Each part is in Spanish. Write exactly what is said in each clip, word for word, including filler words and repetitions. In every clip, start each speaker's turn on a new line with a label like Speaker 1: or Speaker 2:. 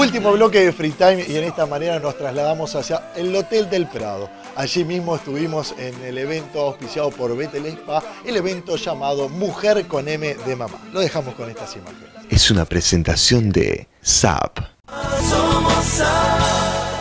Speaker 1: Último bloque de Free Time y en esta manera nos trasladamos hacia el Hotel del Prado. Allí mismo estuvimos en el evento auspiciado por Betel Spa, el evento llamado Mujer con M de Mamá. Lo dejamos con estas imágenes.
Speaker 2: Es una presentación de S A P.
Speaker 3: Somos S A P.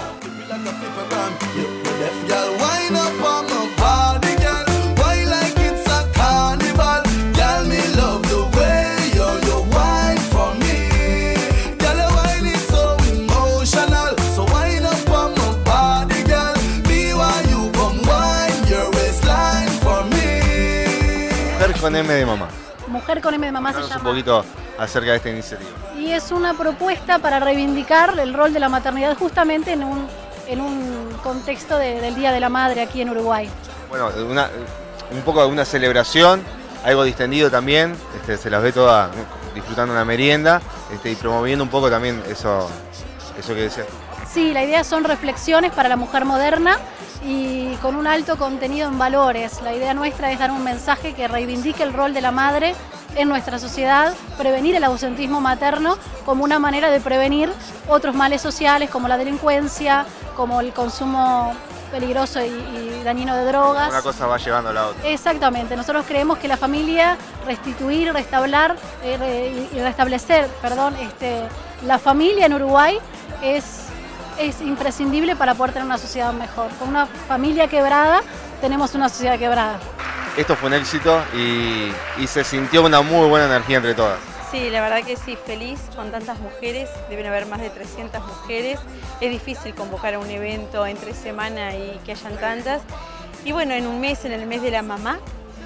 Speaker 4: Mujer con M de Mamá.
Speaker 5: Mujer con M de Mamá se llama.
Speaker 4: Un poquito acerca de esta iniciativa.
Speaker 5: Y es una propuesta para reivindicar el rol de la maternidad justamente en un, en un contexto de, del Día de la Madre aquí en Uruguay.
Speaker 4: Bueno, una, un poco de una celebración, algo distendido también, este, se las ve todas disfrutando una merienda este, y promoviendo un poco también eso, eso que decía.
Speaker 5: Sí, la idea son reflexiones para la mujer moderna y con un alto contenido en valores. La idea nuestra es dar un mensaje que reivindique el rol de la madre en nuestra sociedad, prevenir el ausentismo materno como una manera de prevenir otros males sociales como la delincuencia, como el consumo peligroso y, y dañino de drogas.
Speaker 4: Una cosa va llevando a la otra.
Speaker 5: Exactamente, nosotros creemos que la familia, restituir, restablecer, eh, re, y restablecer perdón, este, la familia en Uruguay es, es imprescindible para poder tener una sociedad mejor. Con una familia quebrada tenemos una sociedad quebrada.
Speaker 4: Esto fue un éxito y, y se sintió una muy buena energía entre todas.
Speaker 6: Sí, la verdad que sí, feliz con tantas mujeres, deben haber más de trescientas mujeres. Es difícil convocar a un evento entre semana y que hayan tantas. Y bueno, en un mes, en el mes de la mamá,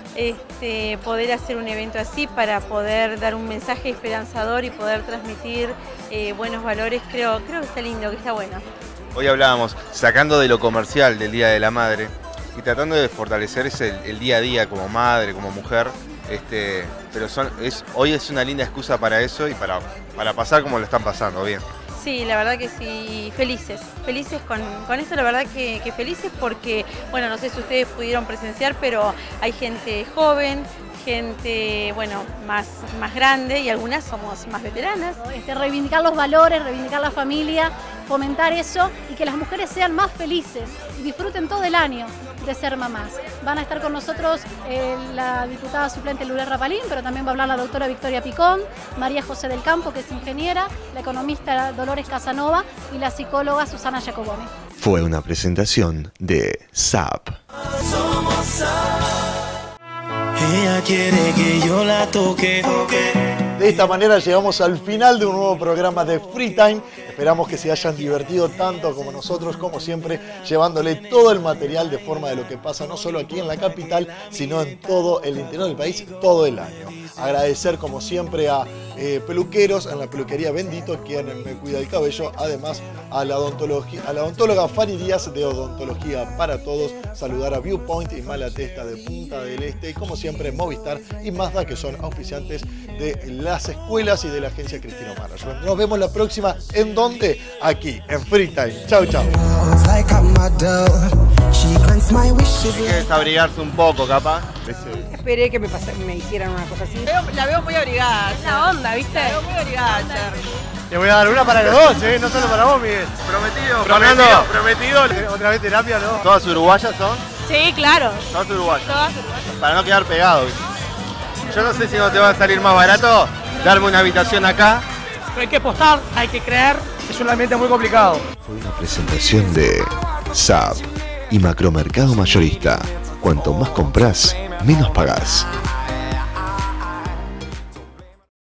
Speaker 6: este, poder hacer un evento así para poder dar un mensaje esperanzador y poder transmitir eh, buenos valores, creo, creo que está lindo, que está bueno.
Speaker 4: Hoy hablábamos, sacando de lo comercial del Día de la Madre y tratando de fortalecer ese, el, el día a día como madre, como mujer, este, pero son, es, hoy es una linda excusa para eso y para, para pasar como lo están pasando, bien.
Speaker 6: Sí, la verdad que sí, felices, felices con, con esto, la verdad que, que felices porque, bueno, no sé si ustedes pudieron presenciar, pero hay gente joven, gente, bueno, más, más grande y algunas somos más veteranas.
Speaker 5: Este, reivindicar los valores, reivindicar la familia, fomentar eso y que las mujeres sean más felices y disfruten todo el año de ser mamás. Van a estar con nosotros eh, la diputada suplente Lourdes Rapalín, pero también va a hablar la doctora Victoria Picón, María José del Campo, que es ingeniera, la economista Dolores Casanova y la psicóloga Susana Giacoboni.
Speaker 2: Fue una presentación de S A P.
Speaker 3: Somos S A P. Ella quiere que yo la toque, toque.
Speaker 1: De esta manera llegamos al final de un nuevo programa de Free Time. Esperamos que se hayan divertido tanto como nosotros, como siempre, llevándole todo el material de forma de lo que pasa no solo aquí en la capital, sino en todo el interior del país, todo el año. Agradecer como siempre a eh, peluqueros en la peluquería Bendito, quien me cuida el cabello, además a la, odontología, a la odontóloga Fanny Díaz de Odontología para Todos, saludar a Viewpoint y Malatesta de Punta del Este, y como siempre Movistar y Mazda, que son auspiciantes de las escuelas y de la agencia Cristino Management. Nos vemos la próxima, ¿en dónde? Aquí, en Free Time. Chau, chau.
Speaker 4: Hay que desabrigarse un poco, capaz.
Speaker 7: Esperé que me, pasa, me hicieran una cosa así.
Speaker 6: La veo muy abrigada.
Speaker 7: Es la onda, ¿viste?
Speaker 6: La veo muy abrigada, Cher.
Speaker 8: Te voy a dar una para los dos, ¿eh? No solo para vos, Miguel.
Speaker 4: Prometido,
Speaker 8: Prometido, prometido. Otra vez terapia, ¿no?
Speaker 4: ¿Todas uruguayas son?
Speaker 6: Sí, claro.
Speaker 4: Todas uruguayas.
Speaker 6: Todas uruguayas.
Speaker 4: Para no quedar pegado, ¿viste? Yo no sé si no te va a salir más barato darme una habitación acá.
Speaker 8: Pero hay que apostar, hay que creer. Es un ambiente muy complicado.
Speaker 2: Fue una presentación de S A P y Macromercado Mayorista. Cuanto más compras, menos pagás.